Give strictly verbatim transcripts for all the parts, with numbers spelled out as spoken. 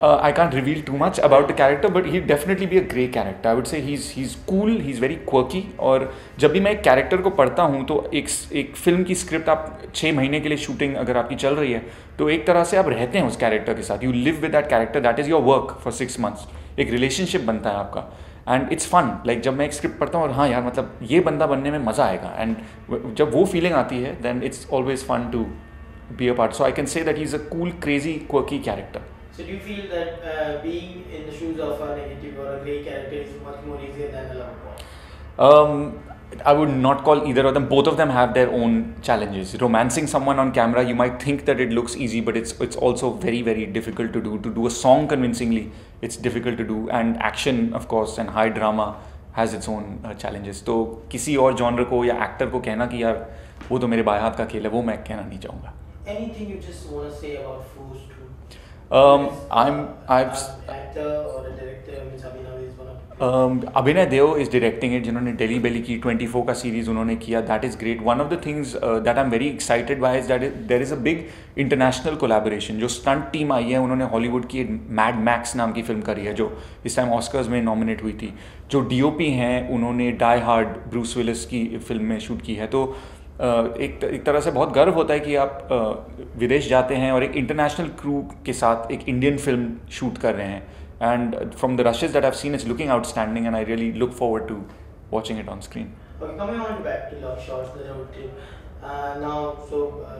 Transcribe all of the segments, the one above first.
Uh, I can't reveal too much about the character, but he'd definitely be a grey character. I would say he's he's cool, he's very quirky. और जब भी मैं एक character को पढ़ता हूँ तो एक एक फिल्म की स्क्रिप्ट आप छः महीने के लिए शूटिंग अगर आपकी चल रही है तो एक तरह से आप रहते हैं उस कैरेक्टर के साथ. You live with that character, that is your work for six months. एक रिलेशनशिप बनता है आपका एंड इट्स फन. लाइक जब मैं एक स्क्रिप्ट पढ़ता हूँ और हाँ यार मतलब ये बंदा बनने में मज़ा आएगा एंड जब वो फीलिंग आती है then it's always fun to be a part. So I can say that he is a cool crazy quirky character. So do you feel that uh, being in the shoes of a negative or a grey character is much more easier than a love one? Um, I would not call either of them. Both of them have their own challenges. Romancing someone on camera, you might think that it looks easy, but it's it's also very very difficult to do. To do a song convincingly, it's difficult to do. And action, of course, and high drama has its own uh, challenges. तो किसी और genre को या actor को कहना कि यार वो तो मेरे बाएं हाथ का खेल है, वो मैं कहना नहीं चाहूँगा. Anything you just want to say about Foos two? Um, I'm I've. Actor or a director, means Abhinav is one of. Um, Abhinay Deo is directing it. जिन्होंने डेली बेली की ट्वेंटी फोर का सीरीज़ उन्होंने किया, that is great. One of the things that I am very excited by is that there is a big international collaboration. जो stunt team आई है उन्होंने Hollywood की मैड मैक्स नाम की फिल्म करी है जो इस टाइम ऑस्कर्स में नॉमिनेट हुई थी. जो डीओपी हैं उन्होंने डाई हार्ड ब्रूस विलिस की फिल्म में शूट की है. तो Uh, एक एक तरह से बहुत गर्व होता है कि आप uh, विदेश जाते हैं और एक इंटरनेशनल क्रू के साथ एक इंडियन फिल्म शूट कर रहे हैं. And from the rushes that I have seen it's looking outstanding and I really look forward to watching it on screen. Okay, coming on back to Love Shots, the road trip. Uh, now, so uh,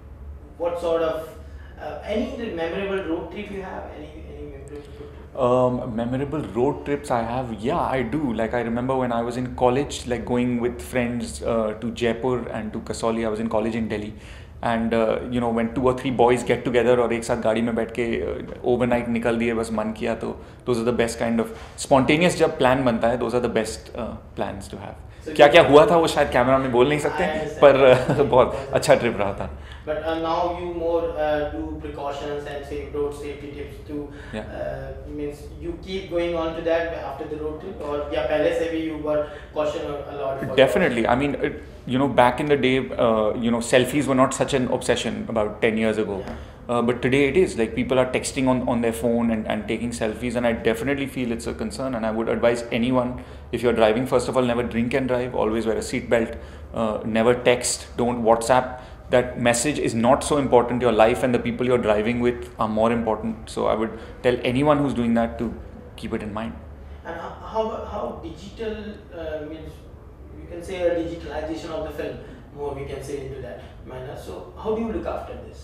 what sort of uh, any memorable road trip you have? Any any memorable road trip? Um, memorable road trips I have, yeah, I do. Like I remember when I was in college, like going with friends uh, to Jaipur and to Kasauli. I was in college in Delhi, and uh, you know when two or three boys get together और एक साथ गाड़ी में बैठ के overnight निकल दिए बस मन किया तो those are the best kind of spontaneous जब plan बनता है, those are the best uh, plans to have. So क्या क्या हुआ था वो शायद कैमरा में बोल नहीं सकते पर uh, बहुत अच्छा ट्रिप रहा था. But uh, now you more uh, do precautions and say road safety tips too. Yeah. Uh, means you keep going on to that after the road trip, or yeah, पहले से भी you were caution a lot. For Definitely. I mean, it, you know, back in the day, uh, you know, selfies were not such an obsession about ten years ago. Yeah. Uh, but today it is. Like people are texting on, on their phone and, and taking selfies, and I definitely feel it's a concern. And I would advise anyone, if you're driving, first of all, never drink and drive. Always wear a seatbelt. Uh, never text. Don't WhatsApp. That message is not so important. Your life and the people you're driving with are more important. So I would tell anyone who's doing that to keep it in mind. And how how digital uh, means you can say a digitalization of the film more we can say into that manner. So how do you look after this?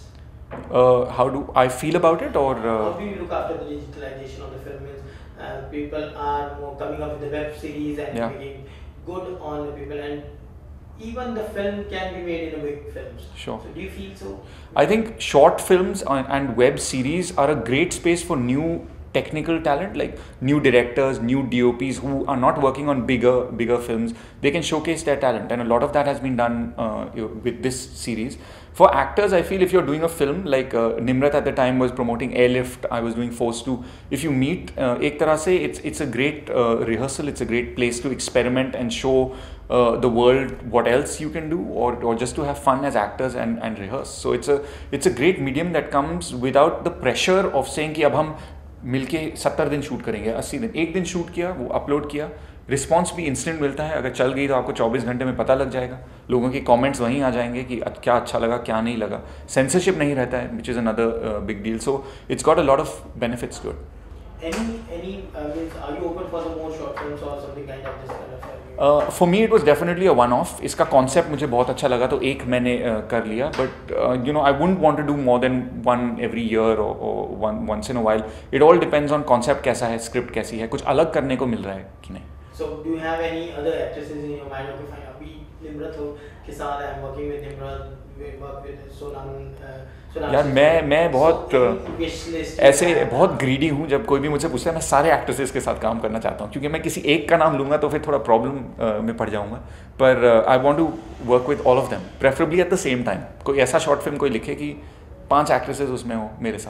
Uh, how do I feel about it, or uh, how do you look after the digitalization of the film? Means uh, people are more coming up with the web series and Yeah. making good on the people, and even the film can be made in a big films. Sure. So do you feel so? I think short films and and web series are a great space for new technical talent, like new directors, new D O Ps who are not working on bigger bigger films. They can showcase their talent, and a lot of that has been done uh, you know, with this series. For actors, I feel if you're doing a film like uh, Nimrat at the time was promoting Airlift, I was doing Force two. If you meet, uh, ek tarah se it's it's a great uh, rehearsal. It's a great place to experiment and show uh, the world what else you can do, or or just to have fun as actors and and rehearse. So it's a it's a great medium that comes without the pressure of saying कि अब हम मिलके सत्तर दिन shoot करेंगे, अस्सी दिन. एक दिन शूट किया, वो अपलोड किया, रिस्पॉन्स भी इंस्टेंट मिलता है. अगर चल गई तो आपको चौबीस घंटे में पता लग जाएगा. लोगों के कमेंट्स वहीं आ जाएंगे कि क्या अच्छा लगा क्या नहीं लगा. सेंसरशिप नहीं रहता है, which is another big deal. So it's got a lot of benefits to it. Any any uh, means are you open for the more short films or something kind of this kind of? For me it was definitely a one off. इसका concept मुझे बहुत अच्छा लगा तो एक मैंने uh, कर लिया. But you know I wouldn't want to do more than one every year और one once in a while. It all depends on concept कैसा है, स्क्रिप्ट कैसी है, कुछ अलग करने को मिल रहा है कि नहीं. So do you have any other actresses in your mind? Okay, fine. अभी निम्रत हो के साथ I am working with Nimrat, we work with Sonam. Uh, यार मैं मैं बहुत so, ऐसे बहुत ग्रीडी हूँ. जब कोई भी मुझसे पूछता है मैं सारे एक्ट्रेसेस के साथ काम करना चाहता हूँ, क्योंकि मैं किसी एक का नाम लूँगा तो फिर थोड़ा प्रॉब्लम uh, में पड़ जाऊँगा. पर I want to work with all of them, preferably at the same time. कोई ऐसा शॉर्ट फिल्म कोई लिखे कि पांच एक्ट्रेसेस उसमें हो मेरे साथ.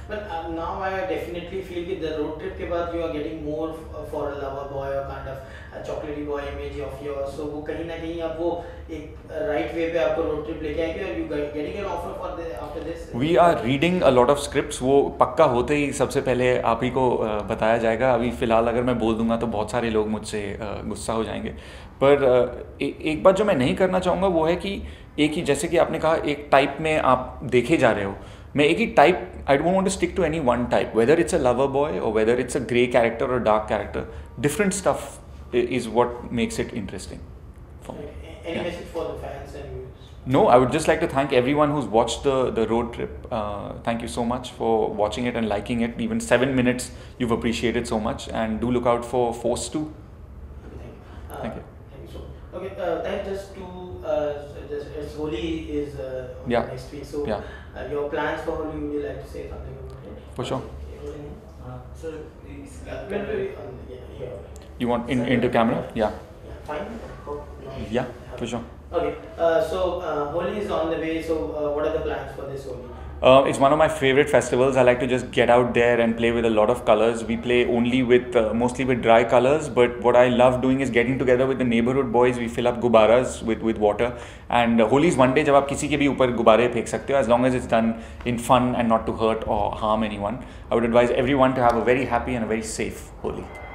But uh, now I definitely feel that the road trip के बाद you are getting more f- for a lover boy or kind of a chocolatey boy image of yours. So वो कहीं ना कहीं अब वो एक right way पे आपको road trip लेके आएंगे और you get- getting an offer for the after this. We are reading a lot of scripts. वो पक्का होते ही सबसे पहले आप ही को अ, बताया जाएगा. अभी फ़िलहाल अगर मैं बोल दूंगा तो बहुत सारे लोग मुझसे अ, गुस्सा हो जाएंगे. पर अ, ए, एक बात जो मैं नहीं करना चाहूँगा वो है कि एक ही, जैसे कि आपने कहा, एक टाइप में आप देखे जा रहे हो. मैं एक ही type, I don't want to stick to any one type, whether it's a lover boy और whether it's a grey character और dark character. Different stuff is what makes it interesting for me. Any message for the fans and viewers? No, I would just like to thank everyone who's watched the, the road trip. Uh, thank you so much for watching it and liking it. Even seven minutes, you've appreciated so much. And do look out for Force two. Thank you. Uh, Thank you. Thank you so much. Okay, uh, thank just to uh, just as Holi is uh, on Yeah. next week. So Yeah. uh, your plans for Holi, would you like to say something about it? For sure. Uh, Uh, sir, is yeah, maybe on, yeah, yeah. You want in, into camera? Yeah. Yeah, fine. Hope not- Yeah, for sure. Okay, uh, so uh, Holi is on the way. So uh, what are the plans for this Holi? Uh, it's one of my favorite festivals. I like to just get out there and play with a lot of colors. We play only with, uh, mostly with dry colors, but what I love doing is getting together with the neighborhood boys. We fill up gubaras with, with water. And uh, Holi is one day जब आप किसी के भी ऊपर गुब्बारे फेंक सकते हो, as long as it's done in fun and not to hurt or harm anyone. I would advise everyone to have a very happy and a very safe Holi.